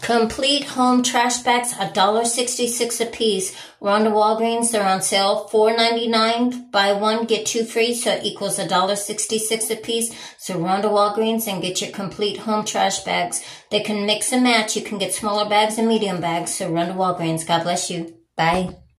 Complete home trash bags, $1.66 a piece. We're on the Walgreens. They're on sale, $4.99. Buy one, get two free, so it equals $1.66 a piece. So run to Walgreens and get your complete home trash bags. They can mix and match. You can get smaller bags and medium bags. So run to Walgreens. God bless you. Bye.